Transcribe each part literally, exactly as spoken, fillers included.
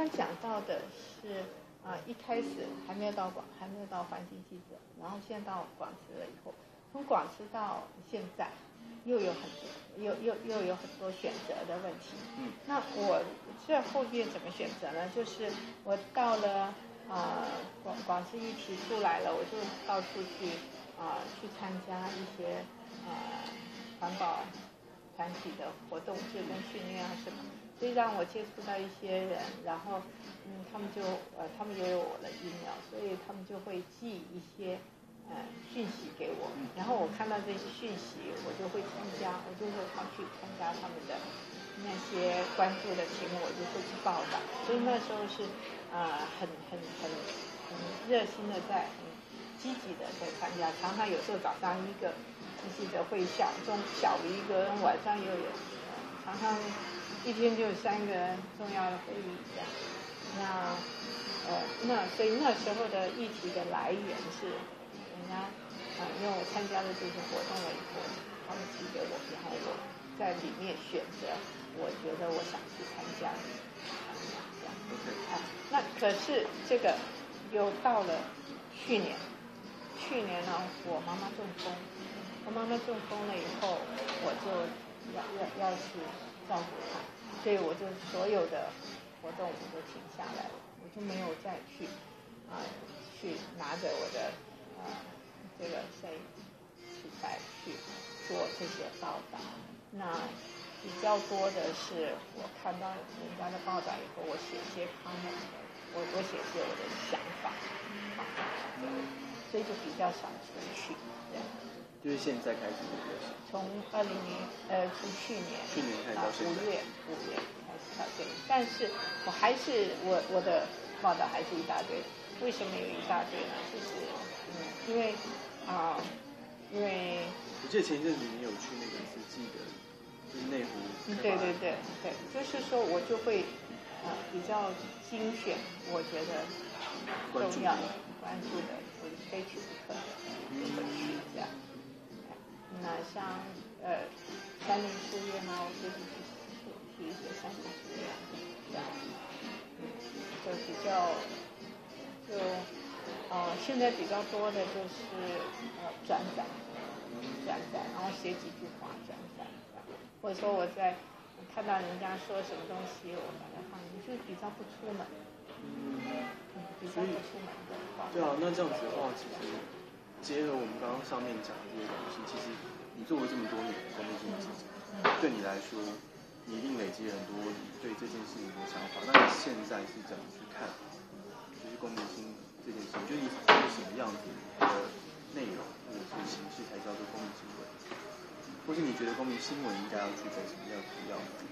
刚讲到的是啊、呃，一开始还没有到广，还没有到环境记者，然后现在到广慈了以后，从广慈到现在，又有很多，又又又有很多选择的问题。嗯，那我这后面怎么选择呢？就是我到了啊、呃、广广慈议题出来了，我就到处去啊、呃、去参加一些呃环保团体的活动，志工训练啊什么。所以让我接触到一些人，然后，嗯，他们就呃，他们也有我的 email， 所以他们就会寄一些呃讯息给我，然后我看到这些讯息，我就会参加，我就会跑去参加他们的那些关注的题目，我就会去报道。所以那时候是呃很很很很热心的在，很积极的在参加，常常有时候早上一个记者会，下中小一个，晚上又有，常常。一天就有三个重要的会议这样，那呃那所以那时候的议题的来源是人家啊、呃，因为我参加了这些活动了以后，他们寄给我，然后我在里面选择我觉得我想去参加的这样。啊，那可是这个又到了去年，去年呢我妈妈中风，我妈妈中风了以后，我就要要要去照顾她。所以我就所有的活动我都停下来了，我就没有再去啊、呃、去拿着我的呃这个摄影器材去做这些报道。那比较多的是我看到人家的报道以后，我写一些 comment， 我我写一些我的想法，啊，所以就比较少出去。对， 就是现在开始从二零年呃从去年去年开始到现在， 五月五月开始到这里，但是我还是我我的报道还是一大堆。为什么有一大堆呢？就是嗯，因为啊、呃，因为我记得前一阵子你有去那个慈济的，就是内湖。 嗯，对对对对，就是说我就会呃比较精选，我觉得重要的关注的，我就非去不可的，就会去这样。那像呃山林书院啊，我就是去去一些山林书院，这样，嗯，就比较就呃现在比较多的就是呃转载，转载，然后写几句话转载，或者说我在看到人家说什么东西，我把它放进去，就比较不出门，嗯，比较不出门的。 对啊，那这样子的话，其实结合我们刚刚上面讲的这些东西，其实。你做了这么多年的公民新闻记者，对你来说，你一定累积很多你对这件事情的想法。那你现在是怎么去看，就是公民新闻这件事情？就是你做什么样子的内容或者是形式才叫做公民新闻？或是你觉得公民新闻应该要具备什么样的要素？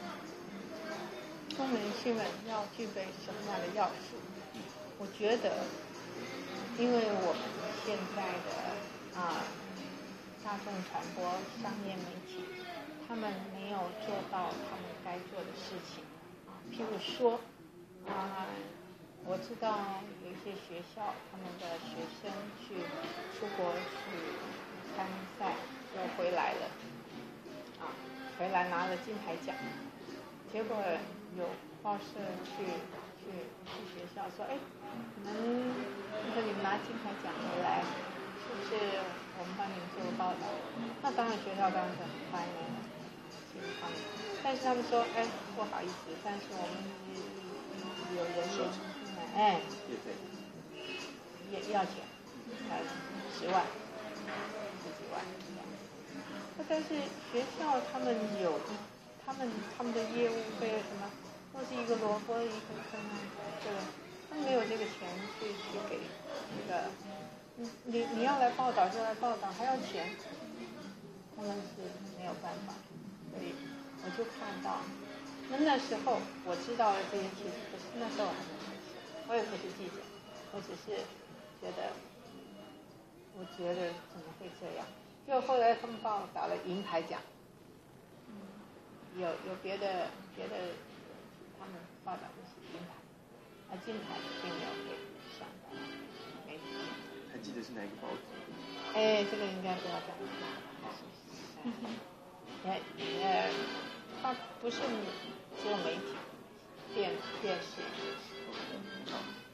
公民新闻要具备什么样的要素？我觉得，因为我们现在的啊。大众传播、商业媒体，他们没有做到他们该做的事情啊。譬如说，啊，我知道有一些学校，他们的学生去出国去参赛，又回来了，啊，回来拿了金牌奖，结果有报社去去去学校说，哎，你们说你们拿金牌奖回来，是不是？我们帮你们做个报道，那当然学校当然是很欢迎请他们，但是他们说，哎，不好意思，但是我们有人员进来，哎，也要钱，呃，十万、十几万这样。那但是学校他们有一，他们他们的业务费什么，都是一个萝卜一个坑啊，对吧？他们没有这个钱去去给这个。你你你要来报道就来报道，还要钱，他们是没有办法，所以我就看到，那那时候我知道了这件事情，可是那时候我还没开始，我也不是记者，我只是觉得，我觉得怎么会这样？就后来他们报道了银牌奖，有有别的别的，他们报道的是银牌，而金牌并没有被上到媒体。 还记得是哪个报纸？ 哎，这个应该不要讲。哎，呃，它不是只有媒体、电电视，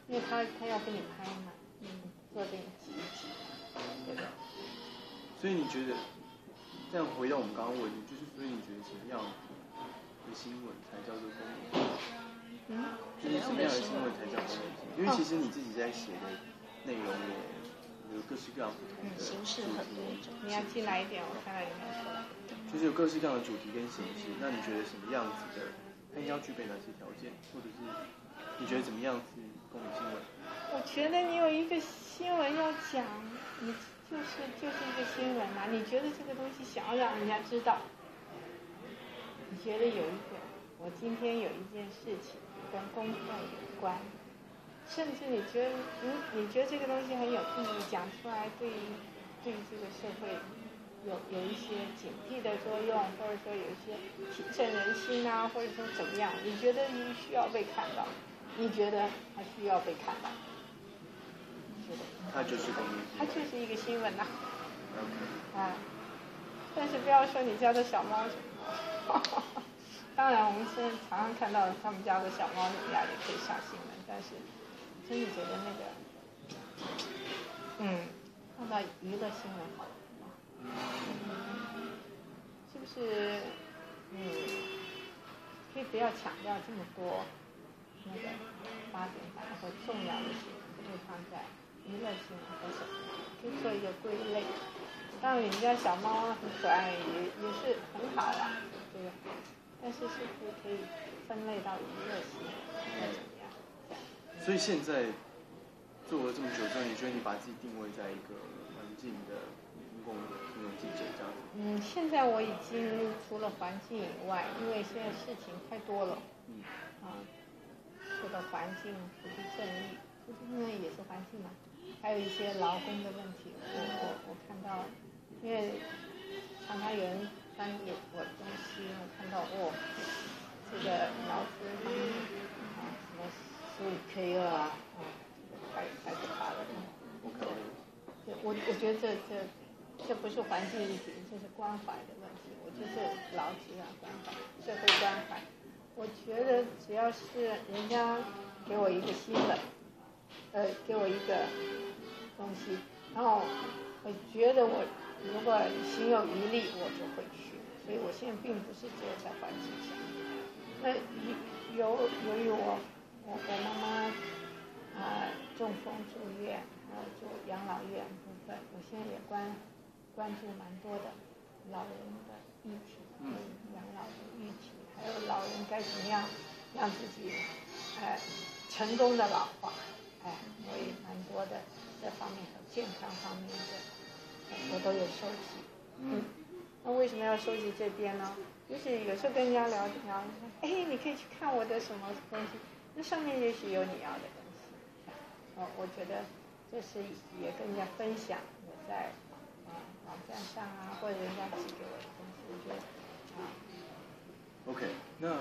因为他他要跟你拍嘛，嗯，做这个集体，对吧？ 所以你觉得，这样回到我们刚刚问的，就是所以你觉得什么样的新闻才叫做公民？嗯，就是什么样的新闻才叫公民？因为其实你自己在写的内容也有各式各样不同的形式很多种。 你要进来一点，我看到有没有出来？ 就是有各式各样的主题跟形式。那你觉得什么样子的？它应该要具备哪些条件？或者是你觉得怎么样是公民新闻？ 我觉得你有一个新闻要讲，你就是就是一个新闻嘛。你觉得这个东西想要让人家知道，你觉得有一个，我今天有一件事情跟公众有关，甚至你觉得你你觉得这个东西很有意义，讲出来对于对于这个社会有有一些警惕的作用，或者说有一些提振人心啊，或者说怎么样？你觉得你需要被看到，你觉得它需要被看到？ 它就是公民， 它就是一个新闻呐、 啊。 Okay. 啊，但是不要说你家的小猫什么，当然我们现在常常看到他们家的小猫怎么样也可以上新闻，但是真的觉得那个，嗯，放到娱乐新闻好了，嗯，是不是？嗯，可以不要强调这么多那个八点档或重要的新闻，可以放在娱乐新闻或什么，可以做一个归类。当然，人家小猫很可爱，也也是很好啊，这个。但是是不是可以分类到娱乐新闻或怎么样？ 所以现在做了这么久之后，你觉得你把自己定位在一个环境的公共新闻记者这样子？ 嗯，现在我已经除了环境以外，因为现在事情太多了，嗯，啊，说到环境、土地正义，土地正义也是环境嘛。还有一些劳工的问题，我我我看到，因为常常有人翻译我的东西，我看到哦，这个劳资方面啊，什么十五 K 二啊，啊，太太可怕了。对，我我觉得这这这不是环境议题，这是关怀的问题。我觉得这劳资啊关怀，社会关怀。我觉得只要是人家给我一个新闻。呃，给我一个东西，然后我觉得我如果心有余力，我就会去。所以我现在并不是只有在环境上。那由由于我我我妈妈啊、呃、中风住院，还有住养老院部分，我现在也关关注蛮多的老人的议题，嗯，养老的议题，还有老人该怎么样让自己哎、呃、成功的老化。哎，我也蛮多的这方面和健康方面的，我都有收集。嗯，那为什么要收集这边呢？就是有时候跟人家聊聊，哎，你可以去看我的什么东西，那上面也许有你要的东西。哦，我觉得这是也跟人家分享我在啊网站上啊，或者人家寄给我的东西，我觉得啊。 OK， 那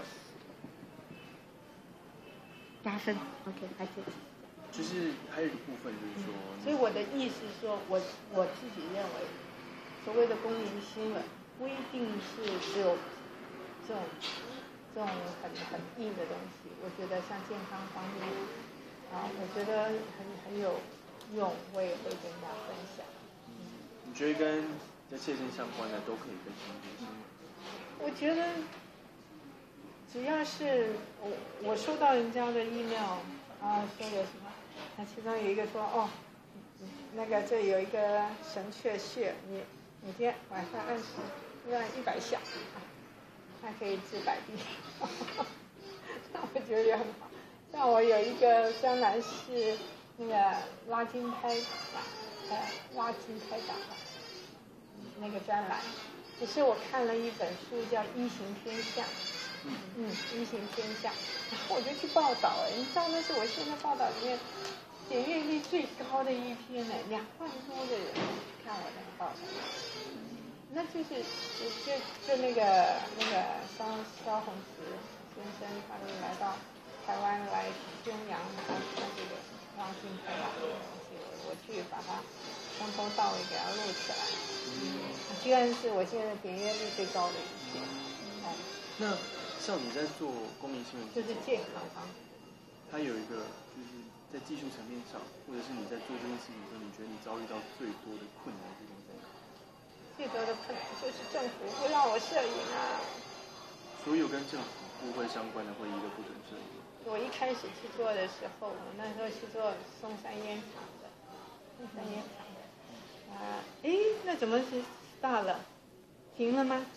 加分 ，OK， 还是。 就是还有一个部分就是说、嗯， 所以我的意思是说，我我自己认为，所谓的公民新闻不一定是只有这种这种很很硬的东西。我觉得像健康方面啊，我觉得很很有用，我也会跟大家分享。 嗯，你觉得跟这切身相关的都可以分享这些新闻？ 我觉得只要是我我收到人家的 email 啊，说有什么。那其中有一个说哦，那个这有一个神阙穴，你每天晚上按时按一百下，它可以治百病。那我觉得也很好。像我有一个江南市那个拉筋拍打，呃，拉筋拍打那个专栏，也是我看了一本书叫《医行天下》。嗯，医行天下，然后我就去报道哎，你知道那是我现在报道里面点阅率最高的一篇呢，两万多的人看我的报道，那就是就就就那个那个萧萧红石先生，他们来到台湾来宣扬他他这个拉筋拍打这个东西，我我去把它从头到尾给它录起来，嗯，居然是我现在点阅率最高的一篇，哎， 那。像你在做公民新闻， 就是健康方面。 它有一个就是在技术层面上，或者是你在做这件事情的时候，你觉得你遭遇到最多的困难的地方在哪？ 最多的困难就是政府不让我摄影啊。 所有跟政府部会相关的会议都不准摄影。 我一开始去做的时候，我那时候去做松山烟厂的，松山烟厂的，啊，哎，那怎么是大了？停了吗？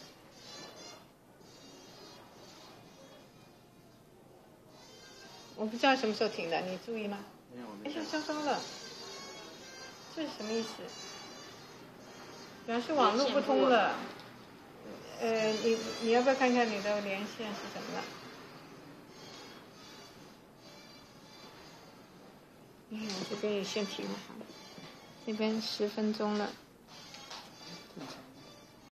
我不知道什么时候停的，你注意吗？ 没有，没哎呀，糟糕了，这是什么意思？表示网络不通了。呃，你你要不要看看你的连线是什么了？哎呀，这边也先停了哈，这边十分钟了。